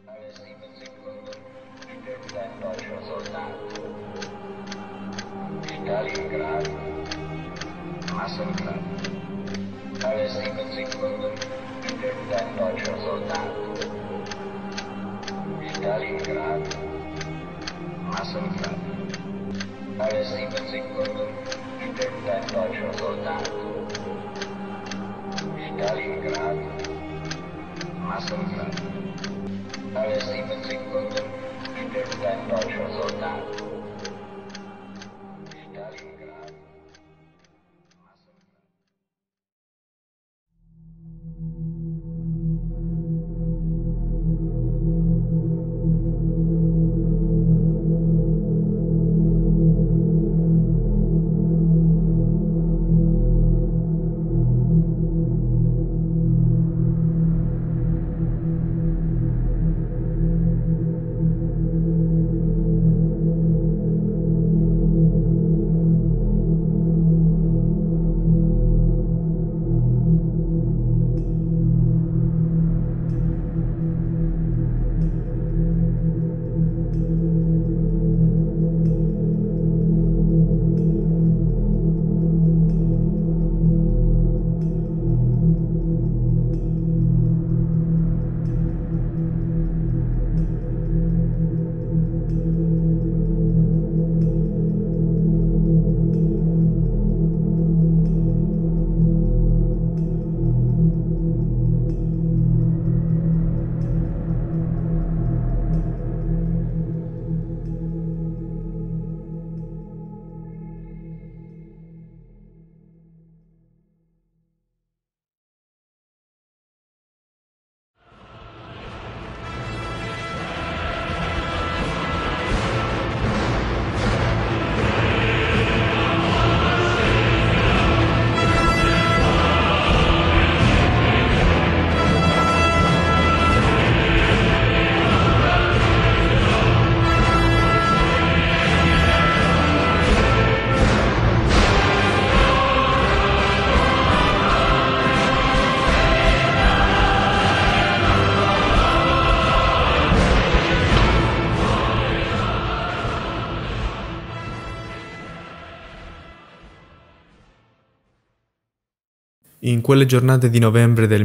Allestito il secondo, intervento soldato. Stalingrado, massacrato. Allestito il secondo, intervento soldato. Stalingrado, massacrato. Allestito il secondo, intervento soldato. Stalingrado, massacrato. Allestito il secondo, intervento soldato. Stalingrado, massacrato. In quelle giornate di novembre del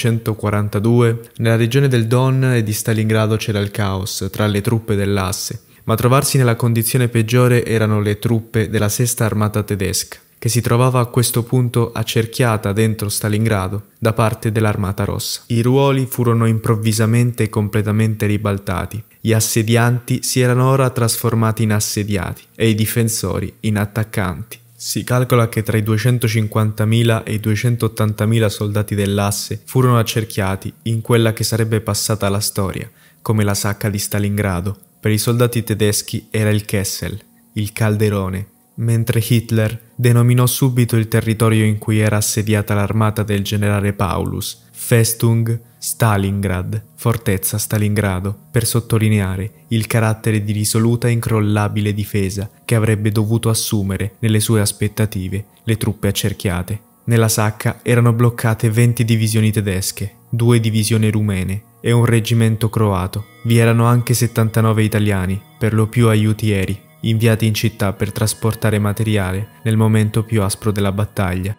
1942, nella regione del Don e di Stalingrado c'era il caos tra le truppe dell'asse, ma a trovarsi nella condizione peggiore erano le truppe della Sesta Armata Tedesca, che si trovava a questo punto accerchiata dentro Stalingrado da parte dell'Armata Rossa. I ruoli furono improvvisamente e completamente ribaltati. Gli assedianti si erano ora trasformati in assediati e i difensori in attaccanti. Si calcola che tra i 250.000 e i 280.000 soldati dell'asse furono accerchiati in quella che sarebbe passata alla storia come la sacca di Stalingrado. Per i soldati tedeschi era il Kessel, il calderone, mentre Hitler denominò subito il territorio in cui era assediata l'armata del generale Paulus Festung Stalingrad, fortezza Stalingrado, per sottolineare il carattere di risoluta e incrollabile difesa che avrebbe dovuto assumere nelle sue aspettative le truppe accerchiate. Nella sacca erano bloccate 20 divisioni tedesche, 2 divisioni rumene e un reggimento croato. Vi erano anche 79 italiani, per lo più aiutieri, inviati in città per trasportare materiale nel momento più aspro della battaglia.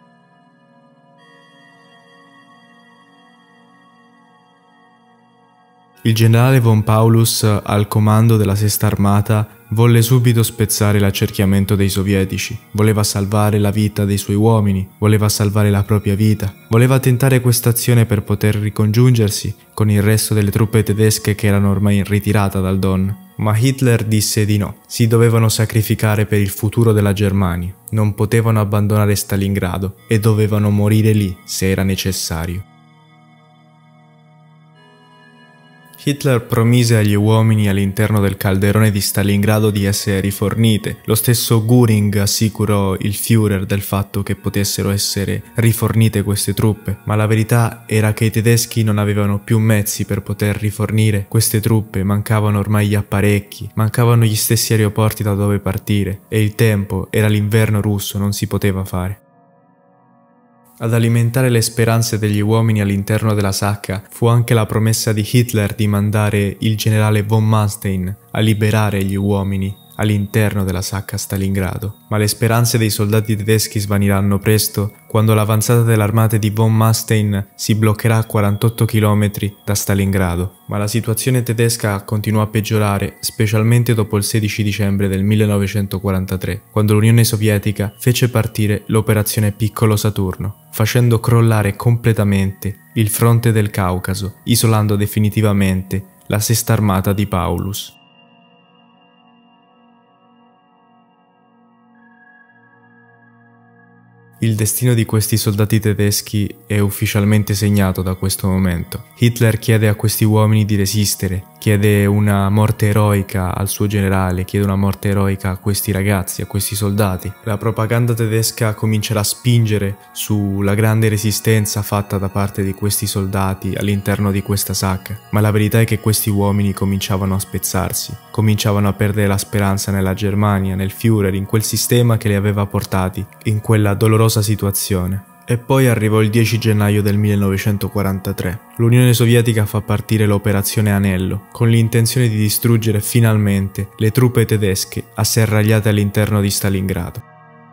Il generale von Paulus, al comando della Sesta Armata, volle subito spezzare l'accerchiamento dei sovietici. Voleva salvare la vita dei suoi uomini, voleva salvare la propria vita, voleva tentare quest'azione per poter ricongiungersi con il resto delle truppe tedesche che erano ormai in ritirata dal Don. Ma Hitler disse di no, si dovevano sacrificare per il futuro della Germania, non potevano abbandonare Stalingrado e dovevano morire lì se era necessario. Hitler promise agli uomini all'interno del calderone di Stalingrado di essere rifornite. Lo stesso Göring assicurò il Führer del fatto che potessero essere rifornite queste truppe, ma la verità era che i tedeschi non avevano più mezzi per poter rifornire queste truppe, mancavano ormai gli apparecchi, mancavano gli stessi aeroporti da dove partire, e il tempo era l'inverno russo, non si poteva fare. Ad alimentare le speranze degli uomini all'interno della sacca fu anche la promessa di Hitler di mandare il generale von Manstein a liberare gli uomini all'interno della sacca a Stalingrado, ma le speranze dei soldati tedeschi svaniranno presto quando l'avanzata dell'armata di von Manstein si bloccherà a 48 km da Stalingrado. Ma la situazione tedesca continuò a peggiorare, specialmente dopo il 16 dicembre del 1943, quando l'Unione Sovietica fece partire l'operazione Piccolo Saturno, facendo crollare completamente il fronte del Caucaso, isolando definitivamente la sesta armata di Paulus. Il destino di questi soldati tedeschi è ufficialmente segnato da questo momento. Hitler chiede a questi uomini di resistere, chiede una morte eroica al suo generale, chiede una morte eroica a questi ragazzi, a questi soldati. La propaganda tedesca comincerà a spingere sulla grande resistenza fatta da parte di questi soldati all'interno di questa sacca, ma la verità è che questi uomini cominciavano a spezzarsi, cominciavano a perdere la speranza nella Germania, nel Führer, in quel sistema che li aveva portati in quella dolorosa situazione. E poi arrivò il 10 gennaio del 1943. L'Unione Sovietica fa partire l'operazione Anello, con l'intenzione di distruggere finalmente le truppe tedesche asserragliate all'interno di Stalingrado.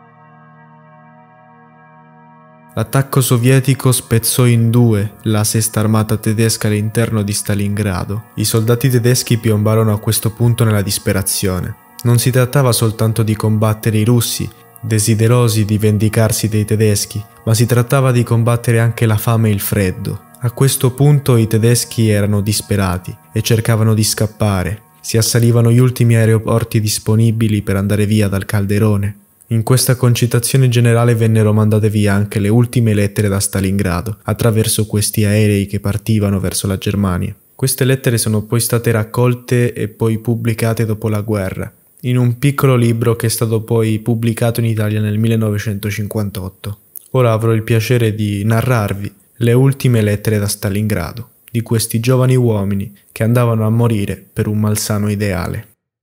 L'attacco sovietico spezzò in due la sesta armata tedesca all'interno di Stalingrado. I soldati tedeschi piombarono a questo punto nella disperazione. Non si trattava soltanto di combattere i russi, desiderosi di vendicarsi dei tedeschi, ma si trattava di combattere anche la fame e il freddo. A questo punto i tedeschi erano disperati e cercavano di scappare. Si assalivano gli ultimi aeroporti disponibili per andare via dal calderone. In questa concitazione generale vennero mandate via anche le ultime lettere da Stalingrado, attraverso questi aerei che partivano verso la Germania. Queste lettere sono poi state raccolte e poi pubblicate dopo la guerra, in un piccolo libro che è stato poi pubblicato in Italia nel 1958. Ora avrò il piacere di narrarvi le ultime lettere da Stalingrado, di questi giovani uomini che andavano a morire per un malsano ideale.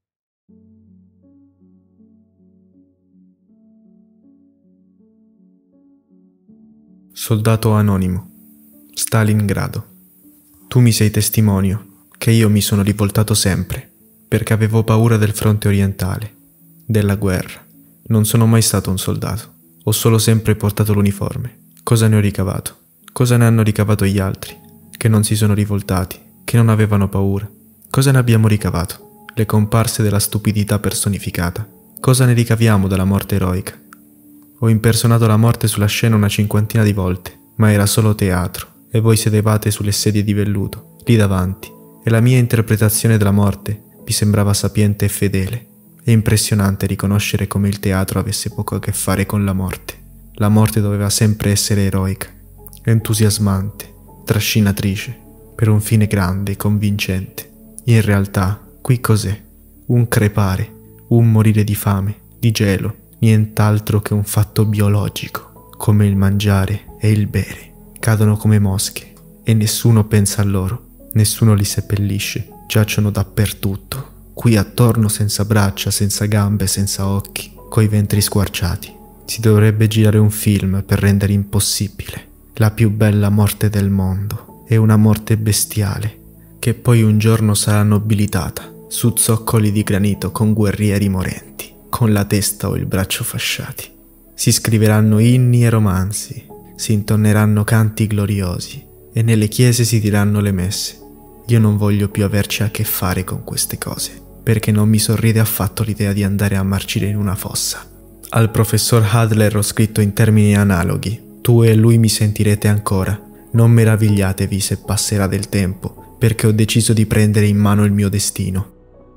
Soldato anonimo, Stalingrado. Tu mi sei testimonio che io mi sono rivoltato sempre, perché avevo paura del fronte orientale, della guerra. Non sono mai stato un soldato, ho solo sempre portato l'uniforme. Cosa ne ho ricavato? Cosa ne hanno ricavato gli altri? Che non si sono rivoltati, che non avevano paura. Cosa ne abbiamo ricavato? Le comparse della stupidità personificata. Cosa ne ricaviamo dalla morte eroica? Ho impersonato la morte sulla scena una cinquantina di volte, ma era solo teatro, e voi sedevate sulle sedie di velluto, lì davanti, e la mia interpretazione della morte vi sembrava sapiente e fedele. È impressionante riconoscere come il teatro avesse poco a che fare con la morte. La morte doveva sempre essere eroica, entusiasmante, trascinatrice, per un fine grande e convincente. In realtà, qui cos'è? Un crepare, un morire di fame, di gelo, nient'altro che un fatto biologico, come il mangiare e il bere. Cadono come mosche e nessuno pensa a loro, nessuno li seppellisce. Giacciono dappertutto, qui attorno senza braccia, senza gambe, senza occhi, coi ventri squarciati. Si dovrebbe girare un film per rendere impossibile la più bella morte del mondo. È una morte bestiale, che poi un giorno sarà nobilitata su zoccoli di granito con guerrieri morenti, con la testa o il braccio fasciati. Si scriveranno inni e romanzi, si intonneranno canti gloriosi e nelle chiese si diranno le messe. Io non voglio più averci a che fare con queste cose, perché non mi sorride affatto l'idea di andare a marcire in una fossa. Al professor Adler ho scritto in termini analoghi. Tu e lui mi sentirete ancora. Non meravigliatevi se passerà del tempo, perché ho deciso di prendere in mano il mio destino.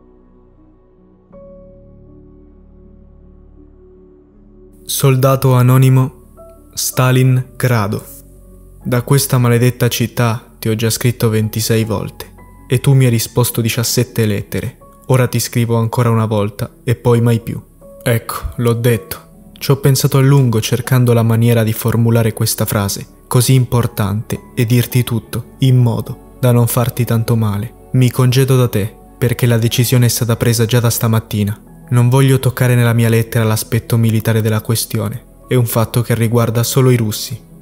Soldato anonimo, Stalingrado. Da questa maledetta città ti ho già scritto 26 volte e tu mi hai risposto 17 lettere. Ora ti scrivo ancora una volta e poi mai più. Ecco, l'ho detto. Ci ho pensato a lungo cercando la maniera di formulare questa frase così importante e dirti tutto in modo da non farti tanto male. Mi congedo da te perché la decisione è stata presa già da stamattina. Non voglio toccare nella mia lettera l'aspetto militare della questione. È un fatto che riguarda solo i russi.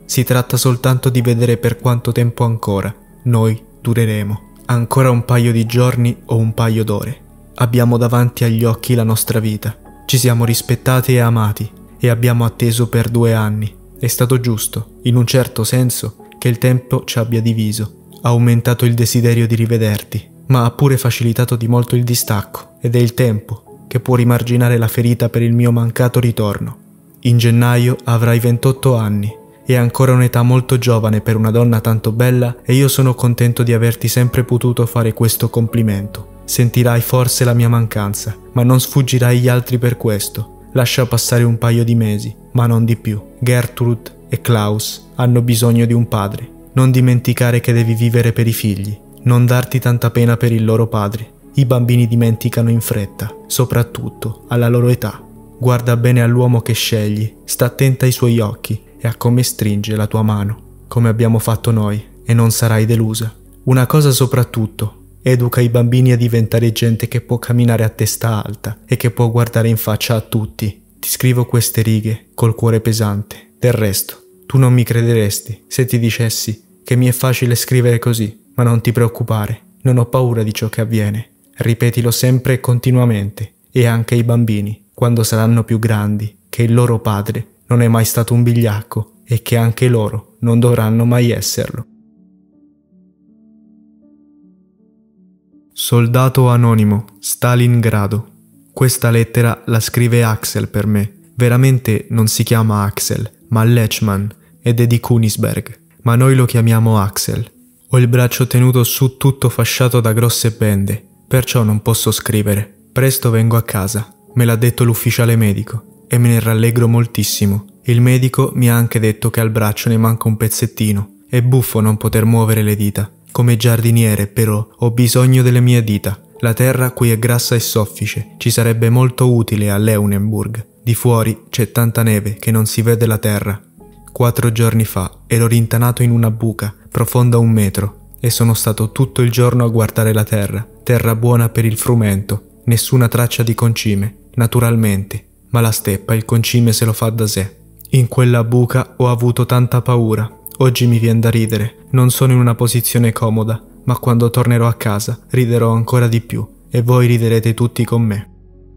Si tratta soltanto di vedere per quanto tempo ancora noi dureremo. Ancora un paio di giorni o un paio d'ore. Abbiamo davanti agli occhi la nostra vita. Ci siamo rispettati e amati e abbiamo atteso per 2 anni. È stato giusto, in un certo senso, che il tempo ci abbia diviso. Ha aumentato il desiderio di rivederti, ma ha pure facilitato di molto il distacco, ed è il tempo che può rimarginare la ferita per il mio mancato ritorno. In gennaio avrai 28 anni. È ancora un'età molto giovane per una donna tanto bella e io sono contento di averti sempre potuto fare questo complimento. Sentirai forse la mia mancanza, ma non sfuggirai gli altri per questo. Lascia passare un paio di mesi, ma non di più. Gertrude e Klaus hanno bisogno di un padre. Non dimenticare che devi vivere per i figli. Non darti tanta pena per il loro padre. I bambini dimenticano in fretta, soprattutto alla loro età. Guarda bene all'uomo che scegli, sta attenta ai suoi occhi e a come stringe la tua mano, come abbiamo fatto noi, e non sarai delusa. Una cosa soprattutto, educa i bambini a diventare gente che può camminare a testa alta e che può guardare in faccia a tutti. Ti scrivo queste righe col cuore pesante. Del resto, tu non mi crederesti se ti dicessi che mi è facile scrivere così, ma non ti preoccupare, non ho paura di ciò che avviene. Ripetilo sempre e continuamente, e anche ai bambini, quando saranno più grandi, che il loro padre non è mai stato un vigliacco e che anche loro non dovranno mai esserlo. Soldato anonimo, Stalingrado. Questa lettera la scrive Axel per me. Veramente non si chiama Axel, ma Lechman, ed è di Königsberg, ma noi lo chiamiamo Axel. Ho il braccio tenuto su tutto fasciato da grosse bende, perciò non posso scrivere. Presto vengo a casa, me l'ha detto l'ufficiale medico, e me ne rallegro moltissimo. Il medico mi ha anche detto che al braccio ne manca un pezzettino. È buffo non poter muovere le dita. Come giardiniere, però, ho bisogno delle mie dita. La terra qui è grassa e soffice, ci sarebbe molto utile a Leunenburg. Di fuori c'è tanta neve che non si vede la terra. 4 giorni fa ero rintanato in una buca, profonda 1 metro, e sono stato tutto il giorno a guardare la terra. Terra buona per il frumento, nessuna traccia di concime, naturalmente, ma la steppa il concime se lo fa da sé. In quella buca ho avuto tanta paura. Oggi mi viene da ridere, non sono in una posizione comoda, ma quando tornerò a casa riderò ancora di più e voi riderete tutti con me.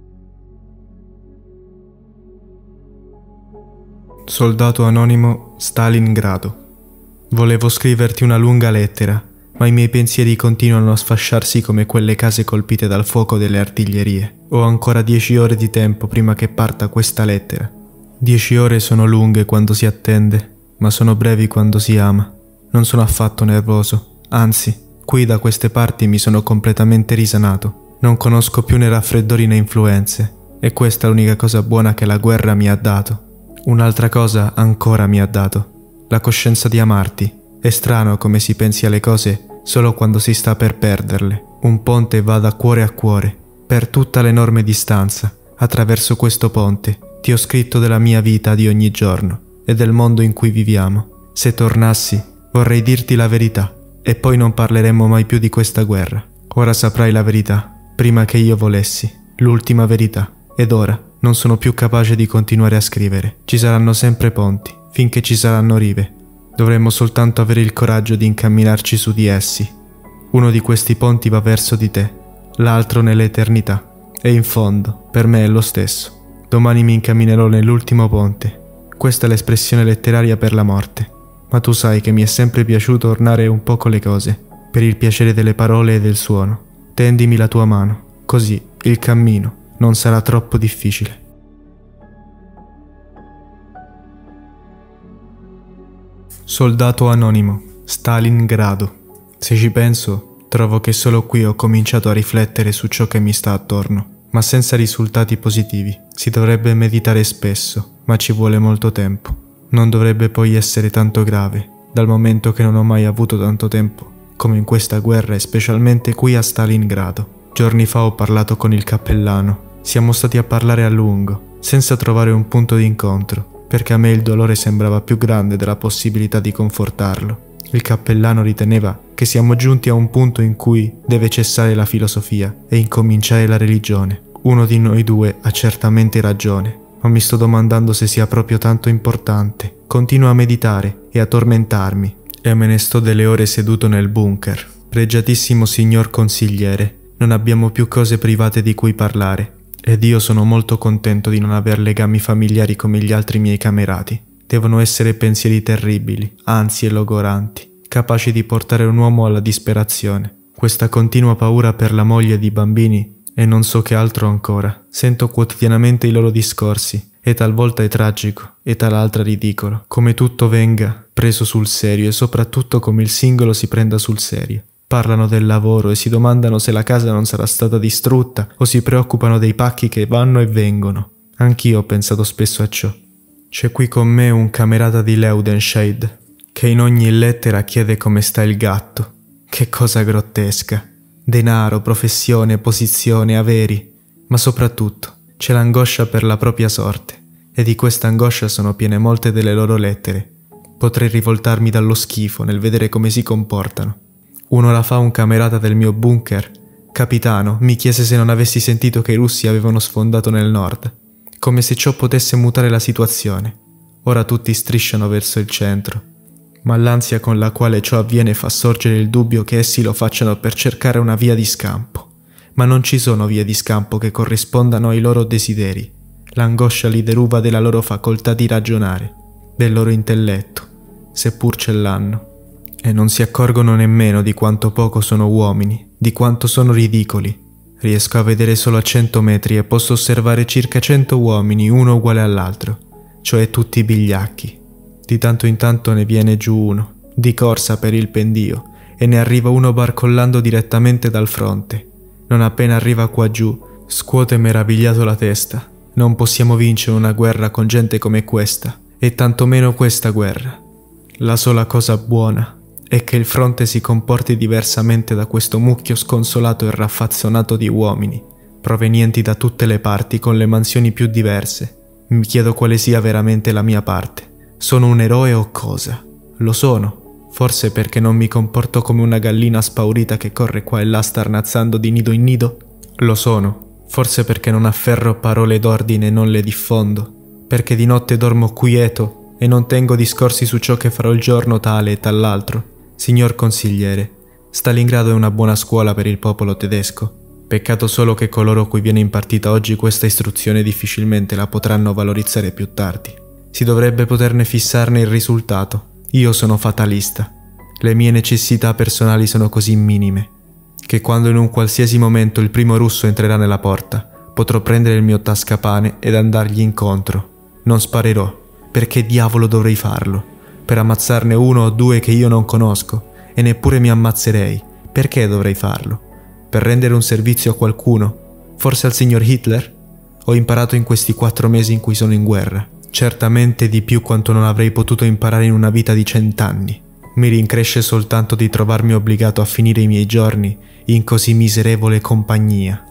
Soldato anonimo, Stalingrado. Volevo scriverti una lunga lettera, ma i miei pensieri continuano a sfasciarsi come quelle case colpite dal fuoco delle artiglierie. Ho ancora 10 ore di tempo prima che parta questa lettera. 10 ore sono lunghe quando si attende, ma sono brevi quando si ama. Non sono affatto nervoso, anzi, qui da queste parti mi sono completamente risanato. Non conosco più né raffreddori né influenze, e questa è l'unica cosa buona che la guerra mi ha dato. Un'altra cosa ancora mi ha dato: la coscienza di amarti. È strano come si pensi alle cose solo quando si sta per perderle. Un ponte va da cuore a cuore, per tutta l'enorme distanza. Attraverso questo ponte ti ho scritto della mia vita di ogni giorno e del mondo in cui viviamo. Se tornassi, vorrei dirti la verità, e poi non parleremmo mai più di questa guerra. Ora saprai la verità, prima che io volessi, l'ultima verità. Ed ora non sono più capace di continuare a scrivere. Ci saranno sempre ponti, finché ci saranno rive. Dovremmo soltanto avere il coraggio di incamminarci su di essi. Uno di questi ponti va verso di te, l'altro nell'eternità. E in fondo, per me è lo stesso. Domani mi incamminerò nell'ultimo ponte. Questa è l'espressione letteraria per la morte. Ma tu sai che mi è sempre piaciuto ornare un poco le cose, per il piacere delle parole e del suono. Tendimi la tua mano, così il cammino non sarà troppo difficile. Soldato anonimo, Stalingrado. Se ci penso, trovo che solo qui ho cominciato a riflettere su ciò che mi sta attorno, ma senza risultati positivi. Si dovrebbe meditare spesso, ma ci vuole molto tempo. Non dovrebbe poi essere tanto grave, dal momento che non ho mai avuto tanto tempo come in questa guerra, e specialmente qui a Stalingrado. Giorni fa ho parlato con il cappellano. Siamo stati a parlare a lungo, senza trovare un punto di incontro, perché a me il dolore sembrava più grande della possibilità di confortarlo. Il cappellano riteneva che siamo giunti a un punto in cui deve cessare la filosofia e incominciare la religione. Uno di noi due ha certamente ragione, ma mi sto domandando se sia proprio tanto importante. Continuo a meditare e a tormentarmi. E me ne sto delle ore seduto nel bunker. Pregiatissimo signor consigliere, non abbiamo più cose private di cui parlare, ed io sono molto contento di non aver legami familiari come gli altri miei camerati. Devono essere pensieri terribili, ansie logoranti, capaci di portare un uomo alla disperazione. Questa continua paura per la moglie ed i bambini e non so che altro ancora. Sento quotidianamente i loro discorsi e talvolta è tragico e tal'altra ridicolo, come tutto venga preso sul serio e soprattutto come il singolo si prenda sul serio. Parlano del lavoro e si domandano se la casa non sarà stata distrutta o si preoccupano dei pacchi che vanno e vengono. Anch'io ho pensato spesso a ciò. C'è qui con me un camerata di Leudenscheid che in ogni lettera chiede come sta il gatto. Che cosa grottesca. Denaro, professione, posizione, averi, ma soprattutto c'è l'angoscia per la propria sorte, e di questa angoscia sono piene molte delle loro lettere. Potrei rivoltarmi dallo schifo nel vedere come si comportano. Un'ora fa un camerata del mio bunker, capitano, mi chiese se non avessi sentito che i russi avevano sfondato nel nord, come se ciò potesse mutare la situazione. Ora tutti strisciano verso il centro, ma l'ansia con la quale ciò avviene fa sorgere il dubbio che essi lo facciano per cercare una via di scampo. Ma non ci sono vie di scampo che corrispondano ai loro desideri. L'angoscia li deruba della loro facoltà di ragionare, del loro intelletto, seppur ce l'hanno, e non si accorgono nemmeno di quanto poco sono uomini, di quanto sono ridicoli. Riesco a vedere solo a 100 metri e posso osservare circa 100 uomini, uno uguale all'altro, cioè tutti bigliacchi. Di tanto in tanto ne viene giù uno, di corsa per il pendio, e ne arriva uno barcollando direttamente dal fronte. Non appena arriva qua giù, scuote meravigliato la testa. Non possiamo vincere una guerra con gente come questa, e tantomeno questa guerra. La sola cosa buona è che il fronte si comporti diversamente da questo mucchio sconsolato e raffazzonato di uomini, provenienti da tutte le parti con le mansioni più diverse. Mi chiedo quale sia veramente la mia parte. Sono un eroe o cosa? Lo sono, forse perché non mi comporto come una gallina spaurita che corre qua e là starnazzando di nido in nido? Lo sono, forse perché non afferro parole d'ordine e non le diffondo, perché di notte dormo quieto e non tengo discorsi su ciò che farò il giorno tale e tall'altro. Signor consigliere, Stalingrado è una buona scuola per il popolo tedesco. Peccato solo che coloro cui viene impartita oggi questa istruzione difficilmente la potranno valorizzare più tardi. Si dovrebbe poterne fissarne il risultato. Io sono fatalista. Le mie necessità personali sono così minime che quando in un qualsiasi momento il primo russo entrerà nella porta, potrò prendere il mio tascapane ed andargli incontro. Non sparerò. Perché diavolo dovrei farlo? Per ammazzarne uno o due che io non conosco, e neppure mi ammazzerei. Perché dovrei farlo? Per rendere un servizio a qualcuno? Forse al signor Hitler? Ho imparato in questi 4 mesi in cui sono in guerra. Certamente di più quanto non avrei potuto imparare in una vita di 100 anni. Mi rincresce soltanto di trovarmi obbligato a finire i miei giorni in così miserevole compagnia.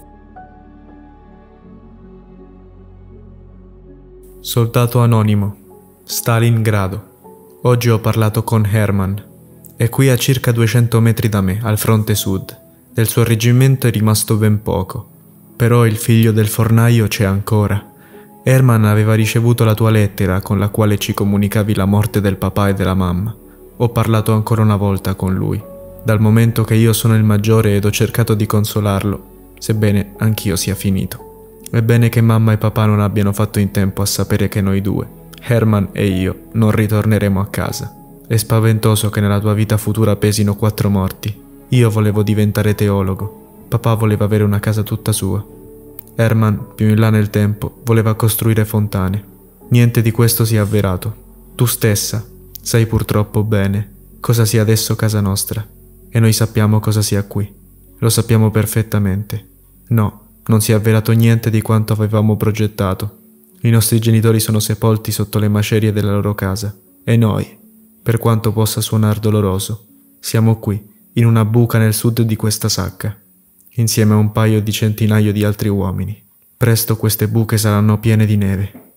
Soldato anonimo, Stalingrado. Oggi ho parlato con Hermann. È qui a circa 200 metri da me, al fronte sud. Del suo reggimento è rimasto ben poco. Però il figlio del fornaio c'è ancora. Hermann aveva ricevuto la tua lettera con la quale ci comunicavi la morte del papà e della mamma. Ho parlato ancora una volta con lui, dal momento che io sono il maggiore ed ho cercato di consolarlo, sebbene anch'io sia finito. È bene che mamma e papà non abbiano fatto in tempo a sapere che noi due, Hermann e io, non ritorneremo a casa. È spaventoso che nella tua vita futura pesino 4 morti. Io volevo diventare teologo, papà voleva avere una casa tutta sua. Hermann, più in là nel tempo, voleva costruire fontane. Niente di questo si è avverato. Tu stessa sai purtroppo bene cosa sia adesso casa nostra, e noi sappiamo cosa sia qui. Lo sappiamo perfettamente. No, non si è avverato niente di quanto avevamo progettato. I nostri genitori sono sepolti sotto le macerie della loro casa, e noi, per quanto possa suonar doloroso, siamo qui, in una buca nel sud di questa sacca, insieme a un paio di centinaio di altri uomini. Presto queste buche saranno piene di neve.